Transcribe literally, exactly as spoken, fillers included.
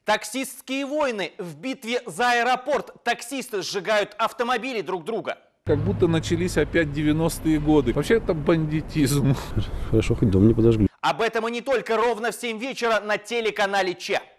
Таксистские войны в битве за аэропорт. Таксисты сжигают автомобили друг друга. Как будто начались опять девяностые годы. Вообще это бандитизм. Хорошо, хоть дом не подожгли. Об этом и не только ровно в семь вечера на телеканале Че.